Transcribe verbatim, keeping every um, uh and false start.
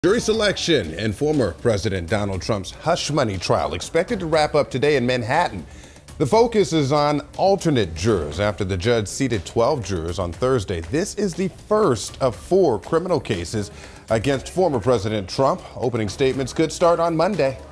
Jury selection in former President Donald Trump's hush money trial expected to wrap up today in Manhattan. The focus is on alternate jurors after the judge seated twelve jurors on Thursday. This is the first of four criminal cases against former President Trump. Opening statements could start on Monday.